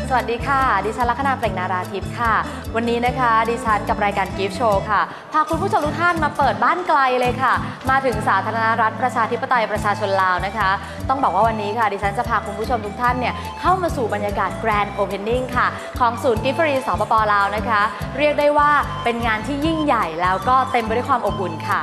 สวัสดีค่ะดิฉันลัคนาเปล่งนาราทิพย์ค่ะวันนี้นะคะดิฉันกับรายการกิฟต์โชว์ค่ะพาคุณผู้ชมทุกท่านมาเปิดบ้านไกลเลยค่ะมาถึงสาธารณรัฐประชาธิปไตยประชาชนลาวนะคะต้องบอกว่าวันนี้ค่ะดิฉันจะพาคุณผู้ชมทุกท่านเนี่ยเข้ามาสู่บรรยากาศแกรนด์โอเพนนิ่งค่ะของศูนย์กิฟต์ฟรีสปป.ลาวนะคะเรียกได้ว่าเป็นงานที่ยิ่งใหญ่แล้วก็เต็มไปด้วยความอบอุ่นค่ะ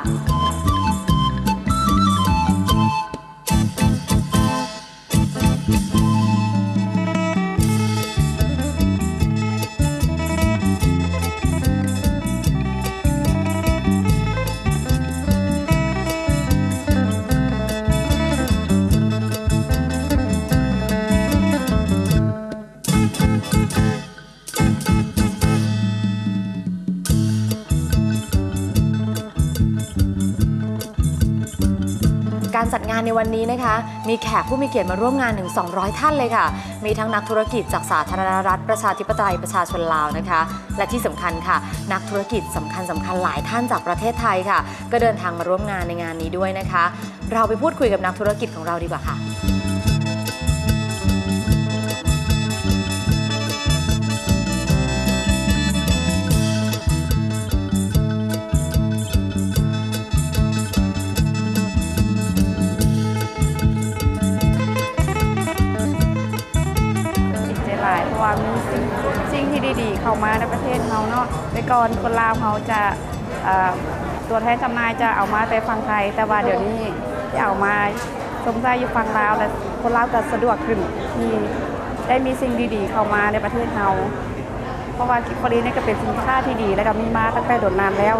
การจัดงานในวันนี้นะคะมีแขกผู้มีเกียรติมาร่วมงานถึง200 ท่านเลยค่ะมีทั้งนักธุรกิจจากสาธารณรัฐประชาธิปไตยประชาชนลาวนะคะและที่สำคัญค่ะนักธุรกิจสำคัญหลายท่านจากประเทศไทยค่ะก็เดินทางมาร่วมงานในงานนี้ด้วยนะคะเราไปพูดคุยกับนักธุรกิจของเราดีกว่าค่ะเพราะว่ามีสิ่งที่ดีๆเข้ามาในประเทศเราเนาะแต่ก่อนคนลาวเขาจะตัวแทนจำหน่ายจะเอามาแต่ฝั่งไทยแต่ว่าเดี๋ยวนี้จะเอามาสมใจอยู่ฝั่งลาวและคนลาวก็สะดวกขึ้นที่ได้มีสิ่งดีๆเข้ามาในประเทศเราเพราะว่ากิฟต์ฟรีนี่ก็เป็นสินค้าที่ดีและก็มีมาตั้งแต่โดนนานแล้ว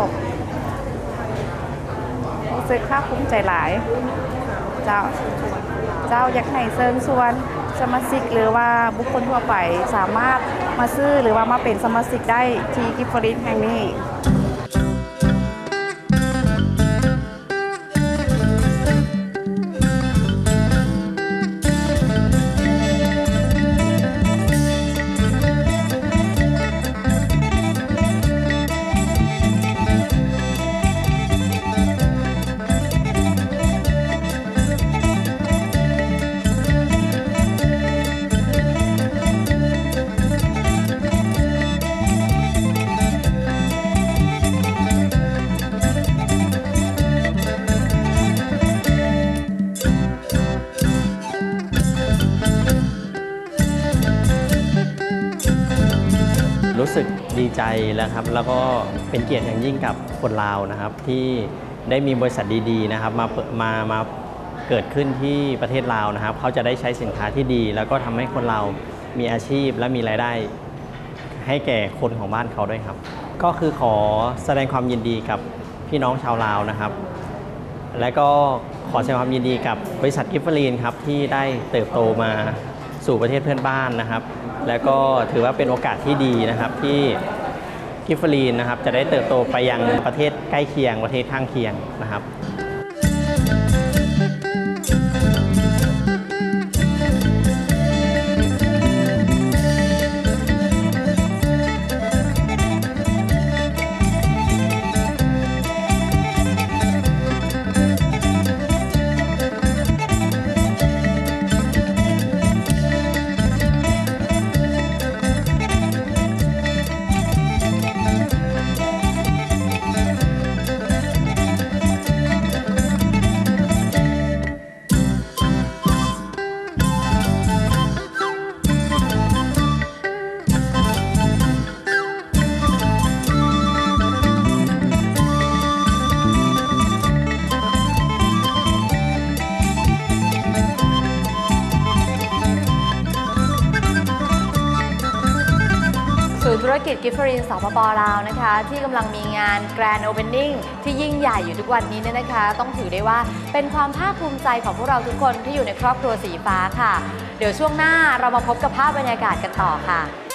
รู้สึกภาคภูมิใจหลายเจ้าอยากให้เชิญชวนสมาชิกหรือว่าบุคคลทั่วไปสามารถมาซื้อหรือว่ามาเป็นสมาชิกได้ที่กิฟต์ฟรีแห่งนี้รู้สึกดีใจแล้วครับแล้วก็เป็นเกียรติอย่างยิ่งกับคนลาวนะครับที่ได้มีบริษัทดีๆนะครับมาเกิดขึ้นที่ประเทศลาวนะครับเขาจะได้ใช้สินค้าที่ดีแล้วก็ทำให้คนเรามีอาชีพและมีรายได้ให้แก่คนของบ้านเขาด้วยครับก็คือขอแสดงความยินดีกับพี่น้องชาวลาวนะครับและก็ขอแสดงความยินดีกับบริษัทกิฟต์ฟรีครับที่ได้เติบโตมาสู่ประเทศเพื่อนบ้านนะครับและก็ถือว่าเป็นโอกาสที่ดีนะครับที่กิฟต์ฟรีนะครับจะได้เติบโตไปยังประเทศใกล้เคียงประเทศข้างเคียงนะครับธุรกิจกิฟต์ฟรีสปป.ลาวนะคะที่กำลังมีงาน Grand Opening ที่ยิ่งใหญ่อยู่ทุกวันนี้เนี่ยนะคะต้องถือได้ว่าเป็นความภาคภูมิใจของพวกเราทุกคนที่อยู่ในครอบครัวสีฟ้าค่ะเดี๋ยวช่วงหน้าเรามาพบกับภาพบรรยากาศกันต่อค่ะ